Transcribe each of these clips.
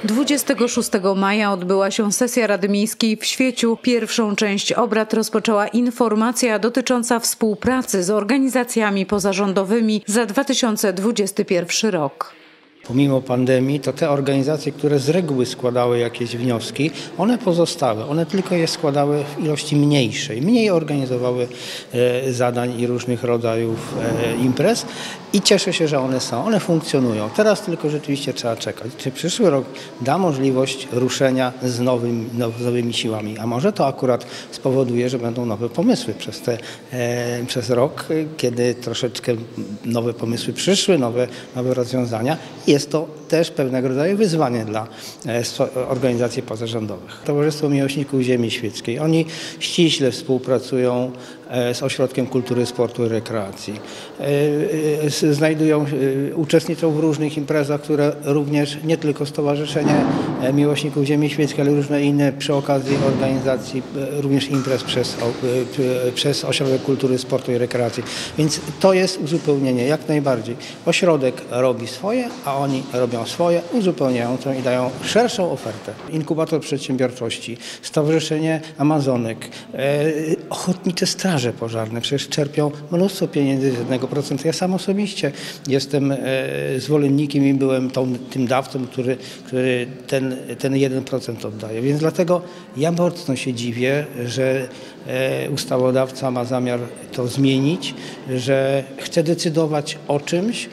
26 maja odbyła się sesja Rady Miejskiej w Świeciu. Pierwszą część obrad rozpoczęła informacja dotycząca współpracy z organizacjami pozarządowymi za 2021 rok. Pomimo pandemii, to te organizacje, które z reguły składały jakieś wnioski, one pozostały. One tylko je składały w ilości mniejszej. Mniej organizowały zadań i różnych rodzajów imprez i cieszę się, że one są. One funkcjonują. Teraz tylko rzeczywiście trzeba czekać, czy przyszły rok da możliwość ruszenia z nowymi siłami. A może to akurat spowoduje, że będą nowe pomysły przez rok, kiedy troszeczkę nowe pomysły przyszły, nowe rozwiązania. Jest to też pewnego rodzaju wyzwanie dla organizacji pozarządowych. Towarzystwo Miłośników Ziemi Świeckiej. Oni ściśle współpracują z Ośrodkiem Kultury, Sportu i Rekreacji. Uczestniczą w różnych imprezach, które również nie tylko Stowarzyszenie Miłośników Ziemi Świeckiej, ale różne inne przy okazji organizacji również imprez przez Ośrodek Kultury, Sportu i Rekreacji. Więc to jest uzupełnienie jak najbardziej. Ośrodek robi swoje, a oni robią swoje, uzupełniają to i dają szerszą ofertę. Inkubator przedsiębiorczości, Stowarzyszenie Amazonek, ochotnicze straże pożarne przecież czerpią mnóstwo pieniędzy z 1%. Ja sam osobiście jestem zwolennikiem i byłem tym dawcą, który ten 1% oddaje. Więc dlatego ja mocno się dziwię, że ustawodawca ma zamiar to zmienić, że chce decydować o czymś,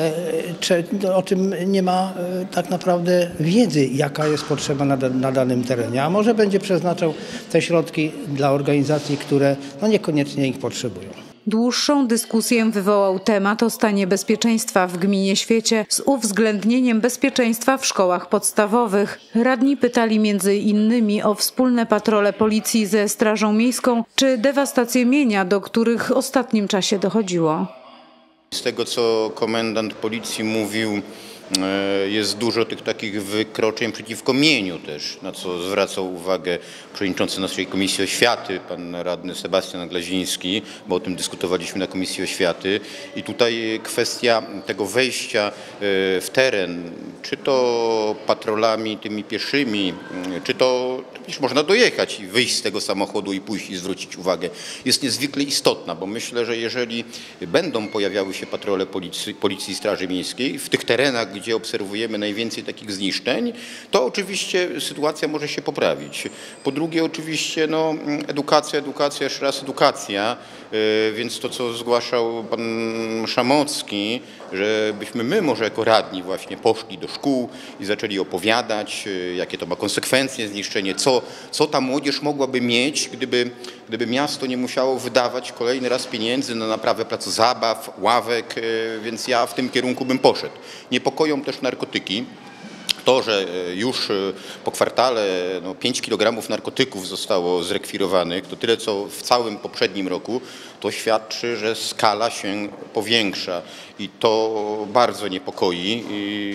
o czym nie ma tak naprawdę wiedzy, jaka jest potrzeba na danym terenie. A może będzie przeznaczał te środki dla organizacji, które niekoniecznie ich potrzebują. Dłuższą dyskusję wywołał temat o stanie bezpieczeństwa w gminie Świecie z uwzględnieniem bezpieczeństwa w szkołach podstawowych. Radni pytali między innymi o wspólne patrole policji ze Strażą Miejską czy dewastację mienia, do których w ostatnim czasie dochodziło. Z tego, co komendant policji mówił, jest dużo tych takich wykroczeń przeciwko mieniu też, na co zwracał uwagę przewodniczący naszej Komisji Oświaty, pan radny Sebastian Glaziński, bo o tym dyskutowaliśmy na Komisji Oświaty. I tutaj kwestia tego wejścia w teren, czy to patrolami tymi pieszymi, czy to przecież można dojechać i wyjść z tego samochodu i pójść i zwrócić uwagę, jest niezwykle istotna, bo myślę, że jeżeli będą pojawiały się patrole Policji i Straży Miejskiej w tych terenach, gdzie obserwujemy najwięcej takich zniszczeń, to oczywiście sytuacja może się poprawić. Po drugie oczywiście edukacja, jeszcze raz edukacja, więc to, co zgłaszał pan Szamocki, żebyśmy my może jako radni właśnie poszli do szkół i zaczęli opowiadać, jakie to ma konsekwencje zniszczenie, co ta młodzież mogłaby mieć, gdyby miasto nie musiało wydawać kolejny raz pieniędzy na naprawę placu zabaw, ławek, więc ja w tym kierunku bym poszedł. Niepokoją też narkotyki. To, że już po kwartale 5 kg narkotyków zostało zrekwirowanych, to tyle co w całym poprzednim roku, to świadczy, że skala się powiększa i to bardzo niepokoi,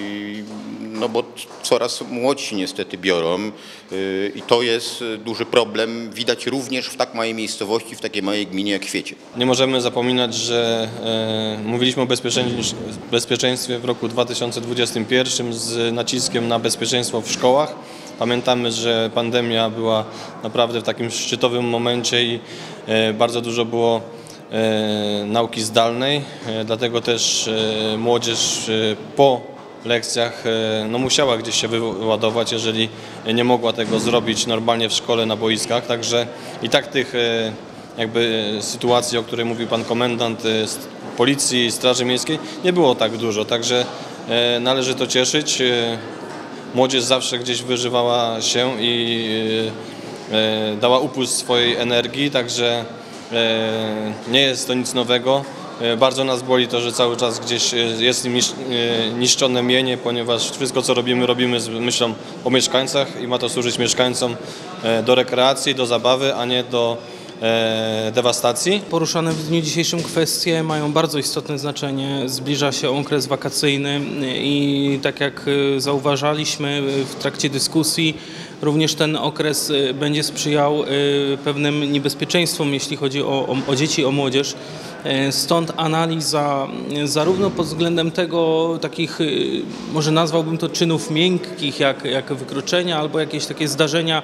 bo coraz młodsi niestety biorą i to jest duży problem, widać również w tak małej miejscowości, w takiej małej gminie jak Świecie. Nie możemy zapominać, że mówiliśmy o bezpieczeństwie w roku 2021 z naciskiem na bezpieczeństwo w szkołach. Pamiętamy, że pandemia była naprawdę w takim szczytowym momencie i bardzo dużo było nauki zdalnej, dlatego też młodzież po lekcjach musiała gdzieś się wyładować, jeżeli nie mogła tego zrobić normalnie w szkole, na boiskach. Także i tak tych sytuacji, o której mówił pan komendant Policji i Straży Miejskiej, nie było tak dużo. Także należy to cieszyć. Młodzież zawsze gdzieś wyżywała się i dała upust swojej energii, także nie jest to nic nowego. Bardzo nas boli to, że cały czas gdzieś jest niszczone mienie, ponieważ wszystko, co robimy z myślą o mieszkańcach i ma to służyć mieszkańcom do rekreacji, do zabawy, a nie do dewastacji. Poruszane w dniu dzisiejszym kwestie mają bardzo istotne znaczenie. Zbliża się okres wakacyjny i tak jak zauważaliśmy w trakcie dyskusji, również ten okres będzie sprzyjał pewnym niebezpieczeństwom, jeśli chodzi o dzieci, o młodzież. Stąd analiza zarówno pod względem tego takich, może nazwałbym to czynów miękkich, jak wykroczenia albo jakieś takie zdarzenia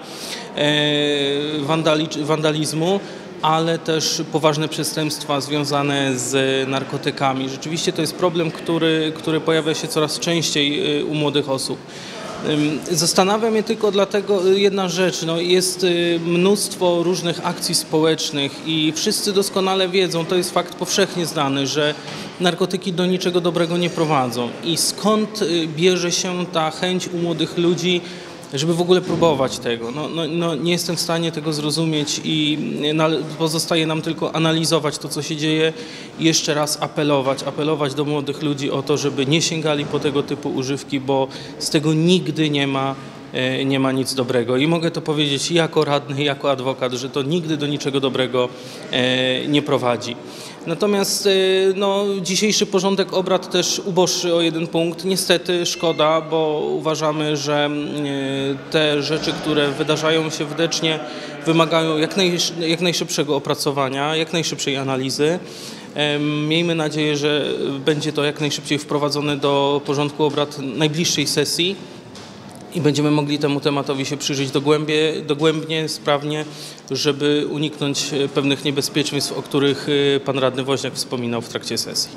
wandalizmu, ale też poważne przestępstwa związane z narkotykami. Rzeczywiście to jest problem, który pojawia się coraz częściej u młodych osób. Zastanawia mnie tylko dlatego jedna rzecz, jest mnóstwo różnych akcji społecznych i wszyscy doskonale wiedzą, to jest fakt powszechnie znany, że narkotyki do niczego dobrego nie prowadzą. I skąd bierze się ta chęć u młodych ludzi, żeby w ogóle próbować tego? Nie jestem w stanie tego zrozumieć i pozostaje nam tylko analizować to, co się dzieje i jeszcze raz apelować do młodych ludzi o to, żeby nie sięgali po tego typu używki, bo z tego nigdy nie ma nic dobrego. I mogę to powiedzieć jako radny, jako adwokat, że to nigdy do niczego dobrego nie prowadzi. Natomiast dzisiejszy porządek obrad też uboższy o jeden punkt. Niestety szkoda, bo uważamy, że te rzeczy, które wydarzają się w Decznie, wymagają jak najszybszego opracowania, jak najszybszej analizy. Miejmy nadzieję, że będzie to jak najszybciej wprowadzone do porządku obrad najbliższej sesji i będziemy mogli temu tematowi się przyjrzeć dogłębnie, sprawnie, żeby uniknąć pewnych niebezpieczeństw, o których pan radny Woźniak wspominał w trakcie sesji.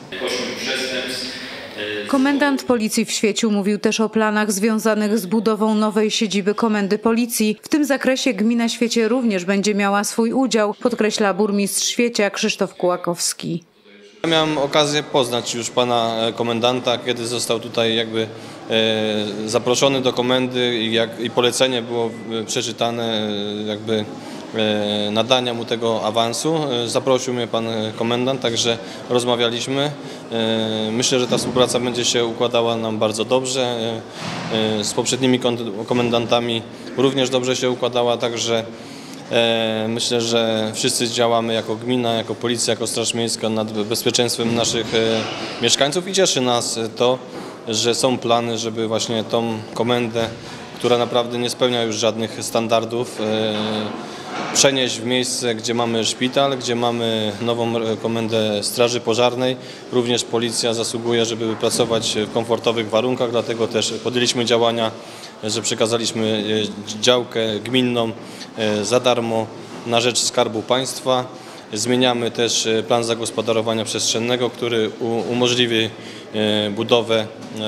Komendant policji w Świeciu mówił też o planach związanych z budową nowej siedziby Komendy Policji. W tym zakresie gmina Świecie również będzie miała swój udział, podkreśla burmistrz Świecia Krzysztof Kułakowski. Miałem okazję poznać już pana komendanta, kiedy został tutaj zaproszony do komendy i polecenie było przeczytane nadania mu tego awansu. Zaprosił mnie pan komendant, także rozmawialiśmy. Myślę, że ta współpraca będzie się układała nam bardzo dobrze. Z poprzednimi komendantami również dobrze się układała, także myślę, że wszyscy działamy jako gmina, jako policja, jako Straż Miejska nad bezpieczeństwem naszych mieszkańców i cieszy nas to, że są plany, żeby właśnie tą komendę, która naprawdę nie spełnia już żadnych standardów, przenieść w miejsce, gdzie mamy szpital, gdzie mamy nową komendę Straży Pożarnej. Również policja zasługuje, żeby pracować w komfortowych warunkach, dlatego też podjęliśmy działania, że przekazaliśmy działkę gminną za darmo na rzecz Skarbu Państwa. Zmieniamy też plan zagospodarowania przestrzennego, który umożliwi budowę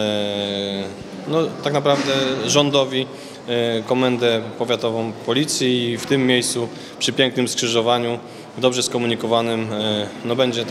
tak naprawdę rządowi komendę powiatową policji i w tym miejscu przy pięknym skrzyżowaniu, dobrze skomunikowanym, będzie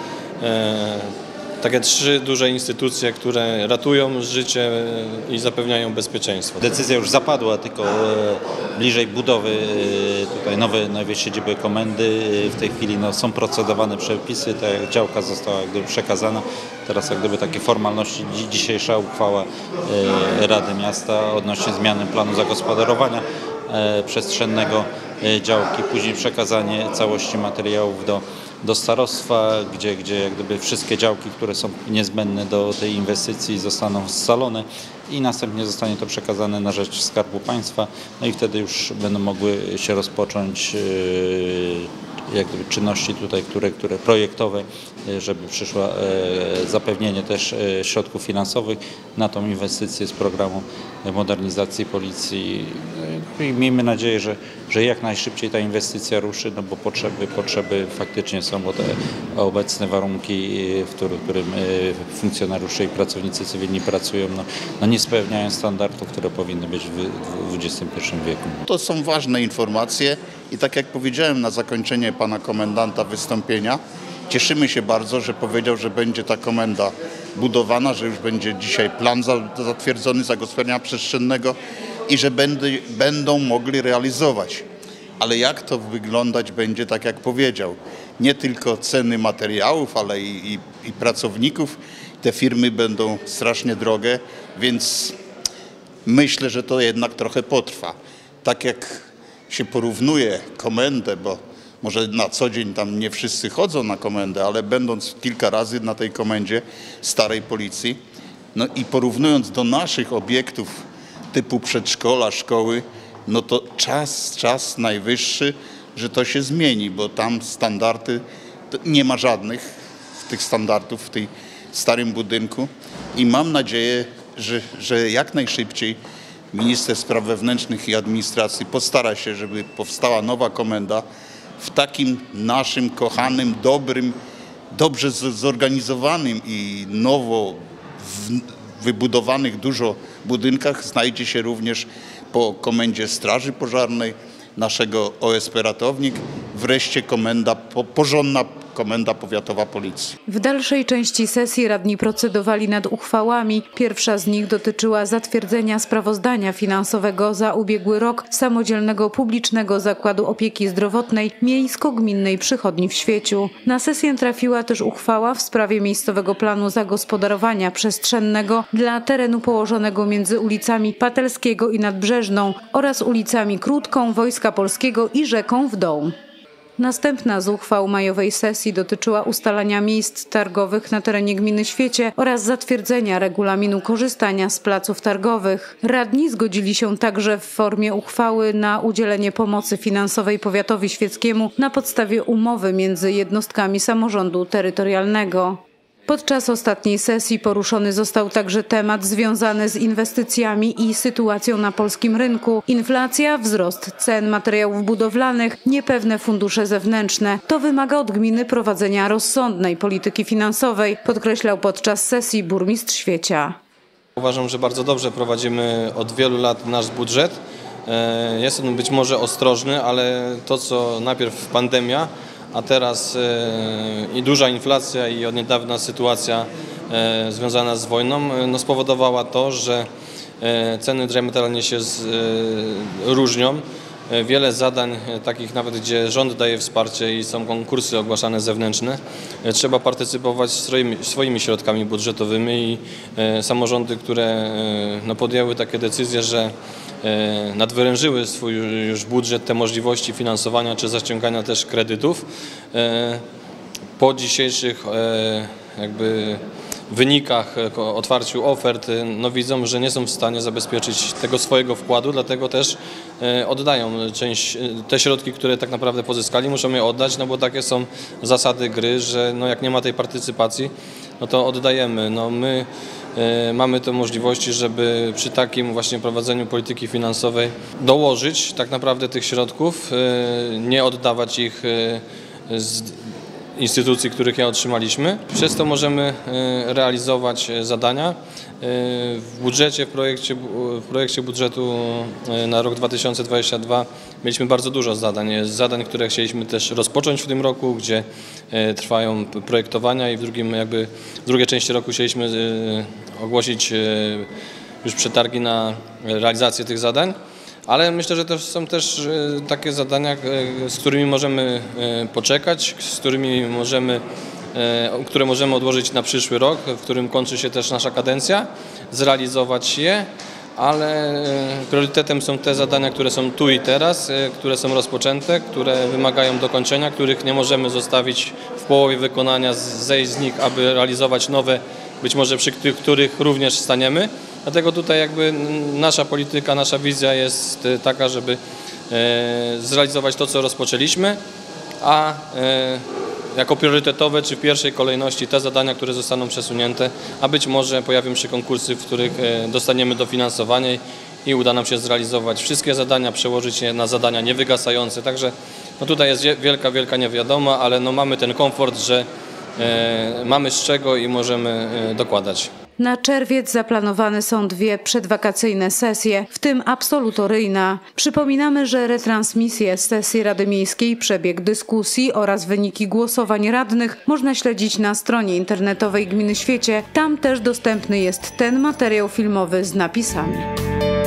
takie 3 duże instytucje, które ratują życie i zapewniają bezpieczeństwo. Decyzja już zapadła, tylko bliżej budowy tutaj nowej siedziby komendy. W tej chwili są procedowane przepisy, ta działka została przekazana. Teraz takie formalności, dzisiejsza uchwała Rady Miasta odnośnie zmiany planu zagospodarowania przestrzennego działki, później przekazanie całości materiałów do starostwa, gdzie wszystkie działki, które są niezbędne do tej inwestycji, zostaną scalone i następnie zostanie to przekazane na rzecz Skarbu Państwa. I wtedy już będą mogły się rozpocząć czynności tutaj, które projektowe, żeby przyszła zapewnienie też środków finansowych na tą inwestycję z programu modernizacji policji. I miejmy nadzieję, że jak najszybciej ta inwestycja ruszy, bo potrzeby faktycznie są, bo te obecne warunki, w którym funkcjonariusze i pracownicy cywilni pracują, nie spełniają standardów, które powinny być w XXI wieku. To są ważne informacje i tak jak powiedziałem na zakończenie pana komendanta wystąpienia, cieszymy się bardzo, że powiedział, że będzie ta komenda budowana, że już będzie dzisiaj plan zatwierdzony zagospodarowania przestrzennego i że będą mogli realizować. Ale jak to wyglądać będzie, tak jak powiedział, nie tylko ceny materiałów, ale i pracowników. Te firmy będą strasznie drogie, więc myślę, że to jednak trochę potrwa. Tak jak się porównuje komendę, bo może na co dzień tam nie wszyscy chodzą na komendę, ale będąc kilka razy na tej komendzie starej policji, i porównując do naszych obiektów typu przedszkola, szkoły, to czas najwyższy, że to się zmieni, bo tam standardy nie ma żadnych tych standardów w tej starym budynku i mam nadzieję, że jak najszybciej minister spraw wewnętrznych i administracji postara się, żeby powstała nowa komenda w takim naszym kochanym, dobrym, dobrze zorganizowanym i nowo wybudowanych dużo budynkach znajdzie się również po komendzie Straży Pożarnej, naszego OSP Ratownik, wreszcie porządna Komenda Powiatowa Policji. W dalszej części sesji radni procedowali nad uchwałami. Pierwsza z nich dotyczyła zatwierdzenia sprawozdania finansowego za ubiegły rok Samodzielnego Publicznego Zakładu Opieki Zdrowotnej Miejsko-Gminnej Przychodni w Świeciu. Na sesję trafiła też uchwała w sprawie miejscowego planu zagospodarowania przestrzennego dla terenu położonego między ulicami Patelskiego i Nadbrzeżną oraz ulicami Krótką, Wojska Polskiego i Rzeką Wdoł. Następna z uchwał majowej sesji dotyczyła ustalania miejsc targowych na terenie gminy Świecie oraz zatwierdzenia regulaminu korzystania z placów targowych. Radni zgodzili się także w formie uchwały na udzielenie pomocy finansowej powiatowi świeckiemu na podstawie umowy między jednostkami samorządu terytorialnego. Podczas ostatniej sesji poruszony został także temat związany z inwestycjami i sytuacją na polskim rynku. Inflacja, wzrost cen materiałów budowlanych, niepewne fundusze zewnętrzne. To wymaga od gminy prowadzenia rozsądnej polityki finansowej, podkreślał podczas sesji burmistrz Świecia. Uważam, że bardzo dobrze prowadzimy od wielu lat nasz budżet. Jest on być może ostrożny, ale to co najpierw pandemia, a teraz i duża inflacja i od niedawna sytuacja związana z wojną spowodowała to, że ceny diametralnie się różnią. Wiele zadań, takich nawet gdzie rząd daje wsparcie i są konkursy ogłaszane zewnętrzne, trzeba partycypować swoimi środkami budżetowymi i samorządy, które podjęły takie decyzje, że nadwyrężyły swój już budżet, te możliwości finansowania czy zaciągania też kredytów. Po dzisiejszych wynikach, otwarciu ofert, widzą, że nie są w stanie zabezpieczyć tego swojego wkładu, dlatego też oddają te środki, które tak naprawdę pozyskali, muszą je oddać, bo takie są zasady gry, że jak nie ma tej partycypacji, to oddajemy. My mamy te możliwości, żeby przy takim właśnie prowadzeniu polityki finansowej dołożyć tak naprawdę tych środków, nie oddawać ich z instytucji, których je otrzymaliśmy. Przez to możemy realizować zadania. W budżecie, w projekcie budżetu na rok 2022 mieliśmy bardzo dużo zadań, które chcieliśmy też rozpocząć w tym roku, gdzie trwają projektowania i w drugiej części roku chcieliśmy ogłosić już przetargi na realizację tych zadań. Ale myślę, że to są też takie zadania, z którymi możemy poczekać, które możemy odłożyć na przyszły rok, w którym kończy się też nasza kadencja, zrealizować je, ale priorytetem są te zadania, które są tu i teraz, które są rozpoczęte, które wymagają dokończenia, których nie możemy zostawić w połowie wykonania, zejść z nich, aby realizować nowe, być może przy których również staniemy. Dlatego tutaj nasza polityka, nasza wizja jest taka, żeby zrealizować to, co rozpoczęliśmy, a jako priorytetowe czy w pierwszej kolejności te zadania, które zostaną przesunięte, a być może pojawią się konkursy, w których dostaniemy dofinansowanie i uda nam się zrealizować wszystkie zadania, przełożyć je na zadania niewygasające. Także tutaj jest wielka niewiadoma, ale mamy ten komfort, że mamy z czego i możemy dokładać. Na czerwiec zaplanowane są 2 przedwakacyjne sesje, w tym absolutoryjna. Przypominamy, że retransmisję z sesji Rady Miejskiej, przebieg dyskusji oraz wyniki głosowań radnych można śledzić na stronie internetowej Gminy Świecie. Tam też dostępny jest ten materiał filmowy z napisami.